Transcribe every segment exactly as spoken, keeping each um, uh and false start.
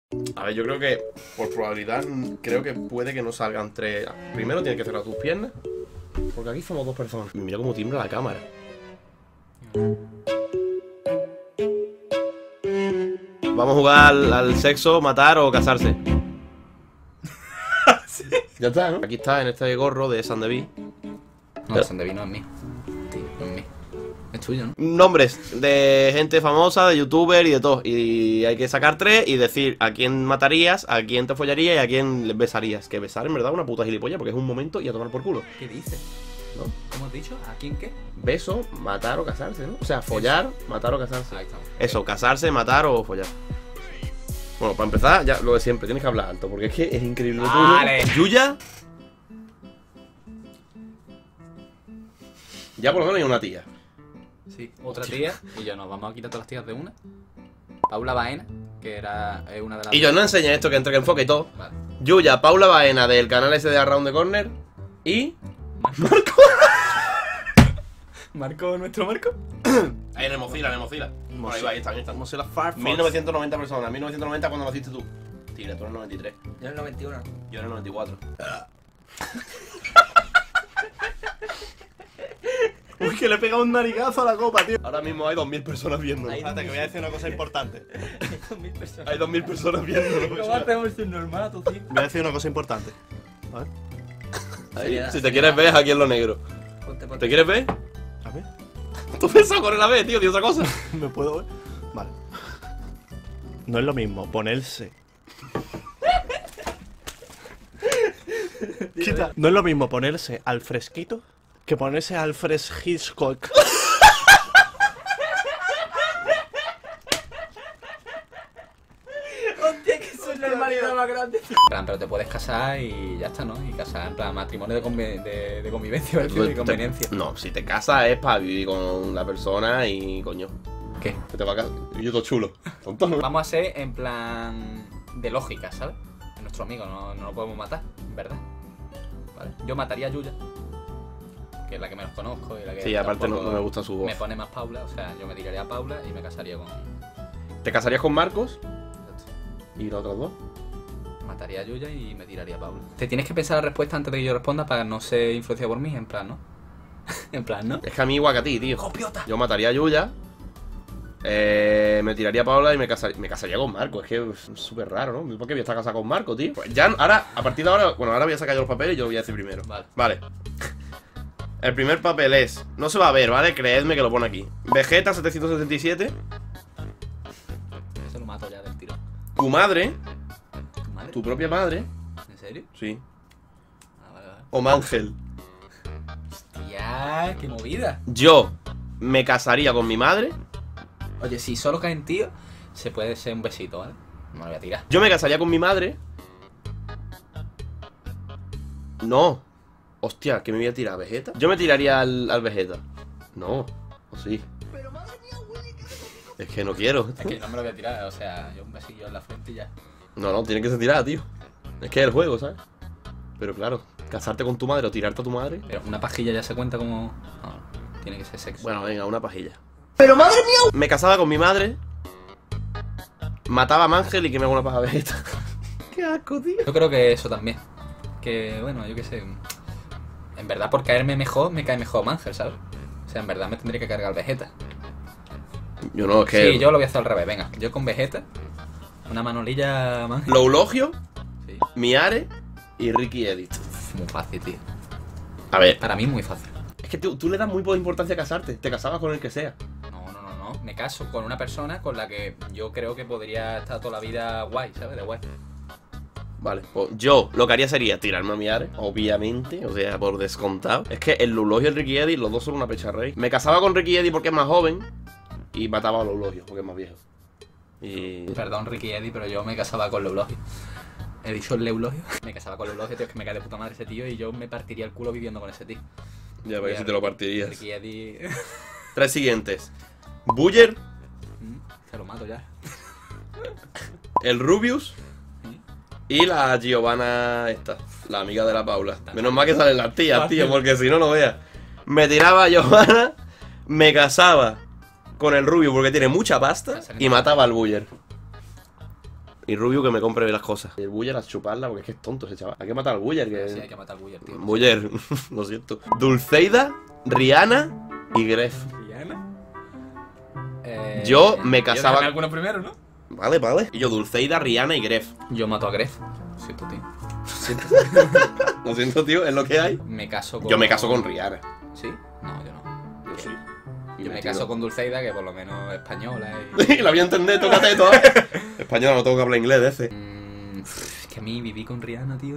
A ver, yo creo que por probabilidad, creo que puede que no salgan tres. Primero tienes que cerrar tus piernas, porque aquí somos dos personas. Mira cómo tiembla la cámara. Vamos a jugar al, al sexo, matar o casarse. Sí. Ya está, ¿no? Aquí está, en este gorro de Sandeví. No, el Sandeví no es mío. Tío, no es mío. Es tuyo, ¿no? Nombres de gente famosa, de youtuber y de todo. Y hay que sacar tres y decir a quién matarías, a quién te follarías y a quién besarías. Que besar en verdad es una puta gilipollas porque es un momento y a tomar por culo, ¿Qué dices? ¿no? ¿Cómo has dicho? ¿A quién qué? Beso, matar o casarse, ¿no? O sea, follar, matar o casarse. Ahí estamos. Eso, casarse, matar o follar. Bueno, para empezar, ya lo de siempre, tienes que hablar alto, porque es que es increíble. Vale. Yuya. Ya por lo menos hay una tía. Sí, otra tía. Y yo nos vamos a quitar todas las tías de una. Paula Baena, que era eh, una de las... Y yo no enseñé esto, que entre que enfoque y todo. Vale. Yuya, Paula Baena del canal ese de Around the Corner. Y... Marco. Marco, nuestro Marco. Ahí en el Mozilla, en el Mozilla. Bueno, ahí va, ahí está, ahí está. Mozilla Firefox. mil novecientos noventa personas, mil novecientos noventa cuando naciste tú. Tira, tú eres noventa y tres. Yo en el noventa y uno. Yo era noventa y cuatro. Uy, que le he pegado un narigazo a la copa, tío. Ahora mismo hay dos mil personas viendo. Espérate, que voy a decir una cosa importante. Hay dos mil personas viendo. ¿Cómo hacemos un normal, tú, tío? Voy a decir una cosa importante. A ver. Ahí, si te quieres ver, aquí en lo negro. ¿Te quieres ver? A ver. Tú pensás con el A B, tío, tío, esa cosa. ¿Me puedo ver? Vale. No es lo mismo ponerse. Quita. No es lo mismo ponerse al fresquito que ponerse al fresh Hitchcock. Hostia, que soy la hermanidad más grande. Plan, pero te puedes casar y ya está, ¿no? Y casar en plan matrimonio de, conve de, de convivencia, ¿verdad? De conveniencia. No, si te casas es para vivir con la persona y coño. ¿Qué? Que te va a casar. Y yo todo chulo. Tonto, ¿no? Vamos a ser en plan de lógica, ¿sabes? Es nuestro amigo, no, no lo podemos matar, ¿verdad? Vale. Yo mataría a Yuya, que es la que menos conozco y la que Sí, aparte no, tampoco no me gusta su voz. me pone más Paula, o sea, yo me tiraría a Paula y me casaría con... ¿Te casarías con Marcos? ¿Y los otros dos? Mataría a Yuya y me tiraría a Paula. Te tienes que pensar la respuesta antes de que yo responda para no ser influenciado por mí, en plan, ¿no? En plan, ¿no? Es que a mí igual que a ti, tío. ¡Copiota! Yo mataría a Yuya. Eh, me tiraría a Paula y me casaría, me casaría con Marco. Es que es súper raro, ¿no? ¿Por qué voy a estar casado con Marco, tío? Pues ya, ahora, a partir de ahora, bueno, ahora voy a sacar yo los papeles y yo lo voy a decir primero. Vale. Vale. El primer papel es, no se va a ver, ¿vale? Creedme que lo pone aquí. Vegeta setecientos setenta y siete. Eso lo mato ya del tiro. Tu madre, ¿Tu madre? tu propia madre. ¿En serio? Sí. Ah, vale, vale. O Mangel. Hostia, qué movida. Yo me casaría con mi madre. Oye, si solo caen tío, se puede ser un besito, ¿vale? No me lo voy a tirar. Yo me casaría con mi madre. No. Hostia, ¿qué me voy a tirar? ¿Vegeta? Yo me tiraría al, al Vegeta. No, o sí. Es que no quiero. Es que no me lo voy a tirar, o sea, yo un besillo en la frente y ya. No, no, tiene que ser tirada, tío. Es que es el juego, ¿sabes? Pero claro, casarte con tu madre o tirarte a tu madre. Pero una pajilla ya se cuenta como... No, tiene que ser sexo. Bueno, venga, una pajilla. ¡Pero madre mía! Me casaba con mi madre. Mataba a Mangel y que me hago una paja Vegeta. Qué asco, tío. Yo creo que eso también. Que, bueno, yo qué sé. En verdad, por caerme mejor, me cae mejor Mangel, ¿sabes? O sea, en verdad me tendría que cargar Vegeta. Yo no, es que... Sí, yo lo voy a hacer al revés, venga. Yo con Vegeta, una manolilla Mangel. Lo eulogio, Sí. Miare y Ricky Edit. Muy fácil, tío. A ver, Para mí muy fácil. es que tú, tú le das muy poca importancia a casarte. Te casabas con el que sea. No, no, no, no. Me caso con una persona con la que yo creo que podría estar toda la vida guay, ¿sabes? De guay. Vale, pues yo lo que haría sería tirarme a Miare, obviamente, o sea, por descontado. Es que el Eulogio y el Ricky Eddy, los dos son una pecharrey. Me casaba con Ricky Eddy porque es más joven y mataba a Eulogio porque es más viejo. Y... Perdón, Ricky Eddy, pero yo me casaba con Leulogio. He dicho el Leulogio. Me casaba con Leulogio, tío, es que me cae de puta madre ese tío y yo me partiría el culo viviendo con ese tío. Ya ves si te lo partirías. Ricky Eddy... Tres siguientes. Buller, Se lo mato ya. el Rubius y la Giovanna esta, la amiga de la Paula. Menos mal que salen las tías, tío, porque si no, no veas. Me tiraba a Giovanna, me casaba con el Rubio porque tiene mucha pasta y mataba al Buller. Y Rubio que me compre las cosas. Y el Buller a chuparla porque es que es tonto ese chaval. Hay que matar al Buller. Que... Sí, hay que matar al Buller, tío. Buller, lo siento. Dulceida, Rihanna y Gref. ¿Rihanna? Eh, Yo me casaba- Yo alguno primero, ¿no? Vale, vale. Y yo, Dulceida, Rihanna y Gref. Yo mato a Gref. Siento, tío. Lo siento, tío, es lo que hay. Me caso con... Yo me caso con Rihanna. ¿Sí? No, yo no. Yo sí. Y Yo me tiro. caso con Dulceida, que por lo menos es española y... La voy a entender, tócate todo. Español, no tengo que hablar inglés de ese. Mm, es que a mí viví con Rihanna, tío.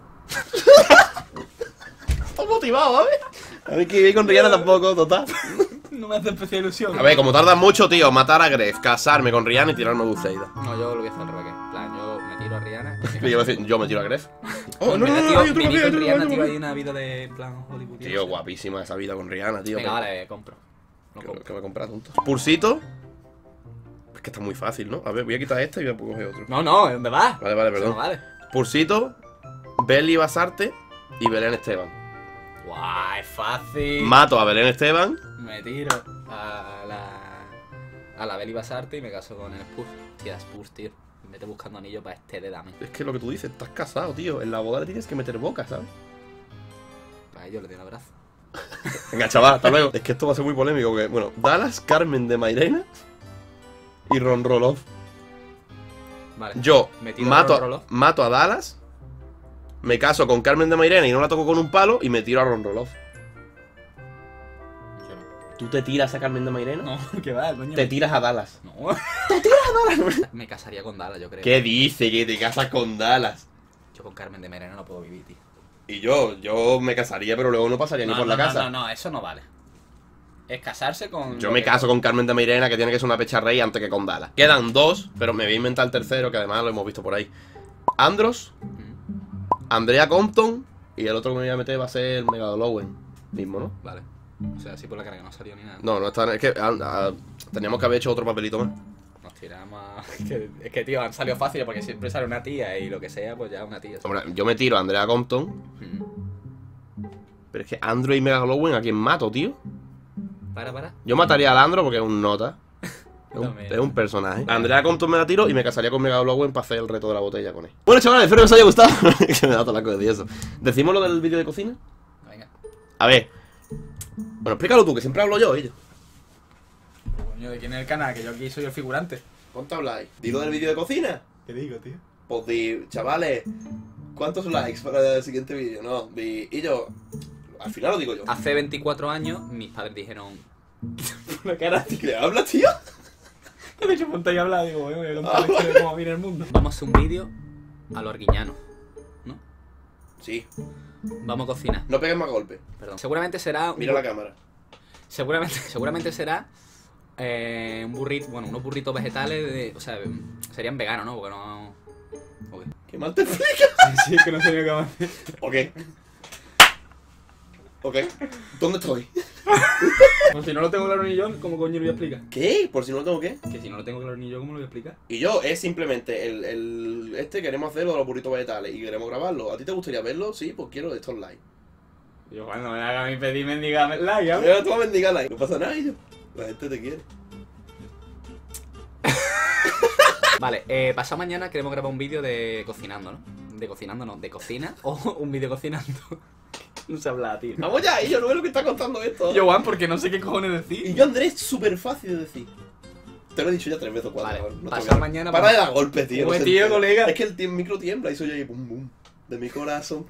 Estoy motivado, ¿sabes? A ver, que vivir con Rihanna tampoco, total. No me hace especial ilusión. A ver, como tardan mucho, tío, matar a Gref, casarme con Rihanna y tirarme a Dulceida. No, yo lo voy a hacer al revés. En plan, yo me tiro a Rihanna. Y yo, voy a decir, yo me tiro a Gref. Oh, no, no, tío, viví con Rihanna, tío, hay una vida de en plan Hollywood. Tío, guapísima esa vida con Rihanna, tío. Venga, pero- vale, compro. Lo Que, compro. que me compras tonto. Pulsito. Es que está muy fácil, ¿no? A ver, voy a quitar este y voy a coger otro. No, no, ¿dónde vas? Vale, vale, Eso perdón. no vale. Pulsito, Beli Basarte y Belén Esteban. Guau, es fácil. Mato a Belén Esteban. Me tiro a la. A la Beli Basarte y me caso con el Spurs. Tía, Spurs, tío. Vete buscando anillo para este de dame. Es que lo que tú dices, estás casado, tío. En la boda le tienes que meter boca, ¿sabes? Para ello le doy un abrazo. Venga, chaval, hasta luego. Es que esto va a ser muy polémico. Que, bueno, Dallas, Carmen de Mairena y Ron Roloff. Vale. Yo Me tiro a mato, Ron Roloff. mato a Dallas, me caso con Carmen de Mairena y no la toco con un palo y me tiro a Ron Roloff. Yo no. ¿Tú te tiras a Carmen de Mairena? No, que va, coño. Te tiras a Dallas. No. ¿Te tiras a Dallas? Me casaría con Dallas, yo creo. ¿Qué dice que te casas con Dallas? Yo con Carmen de Mairena no puedo vivir, tío. Y yo, yo me casaría, pero luego no pasaría No, ni por no, la no, casa. no, no, eso no vale. Es casarse con... Yo lo me que- caso con Carmen de Mairena, que tiene que ser una pecha rey antes que con Dallas. Quedan dos, pero me voy a inventar el tercero, que además lo hemos visto por ahí. Andros, Mm, Andrea Compton y el otro que me voy a meter va a ser Megadolowen mismo, ¿no? Vale. O sea, así por la cara que no salió ni nada. No, no está. Es que ah, ah, teníamos que haber hecho otro papelito más. Nos tiramos a... Es que, es que, tío, han salido fáciles porque siempre sale una tía y lo que sea, pues ya una tía. Hombre, yo me tiro a Andrea Compton, Mm. pero es que Andro y Megadolowen, ¿a quién mato, tío? Para, para. Yo mataría al Andro porque es un nota. Es un, También. es un personaje. A Andrea Compton me la tiro y me casaría con Megadolowen para hacer el reto de la botella con él. Bueno, chavales, espero que os haya gustado. Que me da todo la cosa de eso. ¿Decimos lo del vídeo de cocina? Venga. A ver. Bueno, explícalo tú, que siempre hablo yo, ellos. Coño, ¿de quién es el canal? Que yo aquí soy el figurante. ¿Cuánto habláis? ¿Dilo del vídeo de cocina? ¿Qué digo, tío? Pues di, chavales, ¿cuántos likes para el siguiente vídeo? No, di, y yo, al final lo digo yo. Hace veinticuatro años mis padres dijeron... Una cara, tío. ¿Qué hablas, tío? Que de hecho ponte a hablar, digo, voy a contar la historia de cómo viene el mundo. Vamos a hacer un vídeo a lo arguiñano, ¿no? Sí, Vamos a cocinar. no pegues más golpes. Perdón. Seguramente será... un Mira bu- la cámara. Seguramente, seguramente será... eh, un burrito... Bueno, unos burritos vegetales de... O sea, serían veganos, ¿no? Porque no... Ok. ¿Qué mal te explicas? Sí, es que no sé ni qué más hacer. Ok. Ok. ¿Dónde estoy? Pues si no lo tengo claro ni yo, ¿cómo coño lo voy a explicar? ¿Qué? ¿Por si no lo tengo qué? Que si no lo tengo claro ni yo, ¿cómo lo voy a explicar? Y yo, es simplemente el, el... Este, queremos hacerlo de los burritos vegetales y queremos grabarlo. ¿A ti te gustaría verlo? Sí, pues quiero estos likes. Yo cuando me haga mi pedirme, dígame like, ¿eh? Mira, tú vas a mendigar like. No pasa nada, y yo. La gente te quiere. Vale, eh, pasado mañana queremos grabar un vídeo de cocinando, ¿no? De cocinando, no, de cocina o un vídeo cocinando. No se habla, tío. Vamos ya, y yo no veo lo que está contando esto. Yo, Juan, porque no sé qué cojones Y decir. yo, Andrés, es súper fácil de decir. Te lo he dicho ya tres veces o cuatro. Vale, no te pasado voy a- mañana Para vamos- de dar golpes, tío. Como no se tío, entera. colega. Es que el tie- micro tiembla y soy yo ahí, pum, pum. De mi corazón.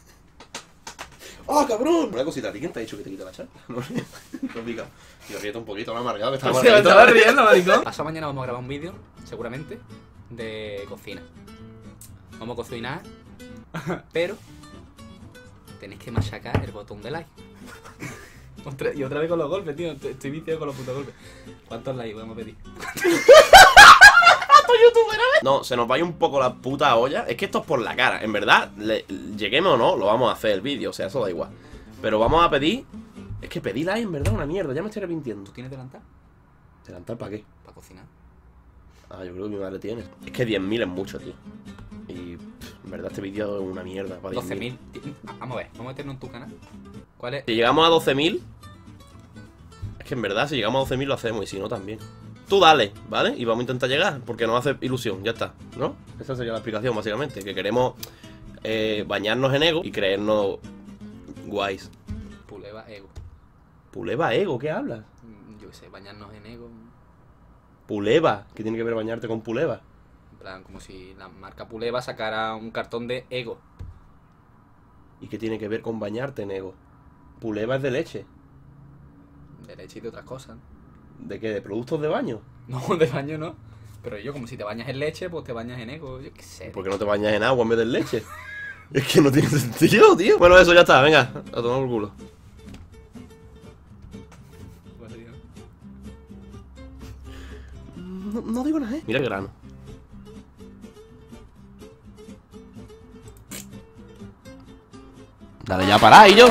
¡Ah, cabrón! Una cosita, ¿a ti quién te ha dicho que te quita la charla? No sé. Complicado. Tío, ríete un poquito, no amargado, que está Se me amargadito. estaba riendo, maricón. Pasado mañana vamos a grabar un vídeo, seguramente, de cocina. Vamos a cocinar, pero tenéis que machacar el botón de like. Otra- y otra vez con los golpes, tío. Estoy estoy viciado con los putos golpes. ¿Cuántos likes vamos a pedir? No, se nos vaya un poco la puta olla. Es que esto es por la cara. En verdad, le- lleguemos o no, lo vamos a hacer el vídeo. O sea, eso da igual. Pero vamos a pedir. Es que pedir like en verdad es una mierda. Ya me estoy arrepintiendo. ¿Tú tienes delantal? ¿Delantal para qué? Para cocinar. Ah, yo creo que mi madre tiene. Es que diez mil es mucho, tío. Y pff, en verdad este vídeo es una mierda para doce diez mil. mil. Vamos a ver, vamos a meternos en tu canal. ¿Cuál es? Si llegamos a doce mil. Es que en verdad, si llegamos a doce mil lo hacemos. Y si no, también. Tú dale, ¿vale? Y vamos a intentar llegar, porque nos hace ilusión, ya está, ¿no? Esa sería la explicación, básicamente. Que queremos eh, bañarnos en ego y creernos guays. Puleva ego. Puleva ego, ¿qué hablas? Mm, Yo qué sé, bañarnos en ego. Puleva, ¿qué tiene que ver bañarte con Puleva? En plan, como si la marca Puleva sacara un cartón de ego. ¿Y qué tiene que ver con bañarte en ego? Puleva es de leche. De leche y de otras cosas. ¿De qué? ¿De productos de baño? No, de baño no. Pero yo, como si te bañas en leche, pues te bañas en ego. Yo qué sé. ¿Por qué no te bañas en agua en vez de en leche? Es que no tiene sentido, tío. Bueno, eso ya está, venga, a tomar por culo. No, no digo nada, ¿eh? Mira el grano. Dale ya para ahí, yo.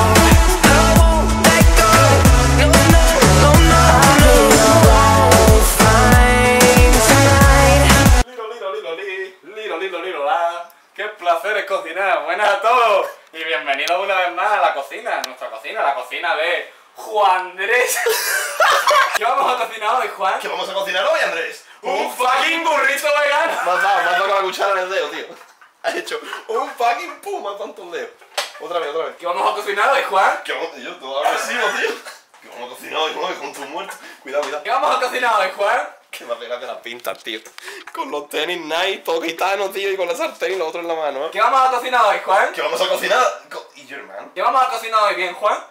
¡Qué placer es cocinar! ¡Buenas a todos! Y bienvenidos una vez más a la cocina, nuestra cocina, la cocina de Juan Andrés. ¿Qué vamos a cocinar hoy, Juan? ¿Qué vamos a cocinar hoy, Andrés? ¡Un fucking burrito vegano! Me has dado, me has dado con la cuchara en el dedo, tío. Has hecho un fucking pum, me has dado un dedo. Otra vez, otra vez. ¿Qué vamos a cocinar hoy, Juan? ¿Qué vamos a yo todo agresivo, tío? ¿Qué vamos a cocinar hoy, hoy con tu muerto? Cuidado, cuidado. ¿Qué vamos a cocinar hoy, Juan? Que me pegas de las pintas, tío. Con los tenis Nike, todo gitano, tío, y con la sartén y lo otro en la mano, ¿eh? ¿Qué vamos a cocinar hoy, Juan? ¿Qué vamos a cocinar? Co- ¿Y your man? ¿Qué vamos a cocinar hoy bien, Juan?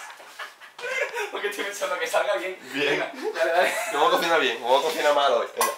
Porque estoy pensando que salga bien. Bien. Venga, dale, dale. ¿Qué vamos a cocinar bien? ¿O vamos a cocinar mal hoy? Venga.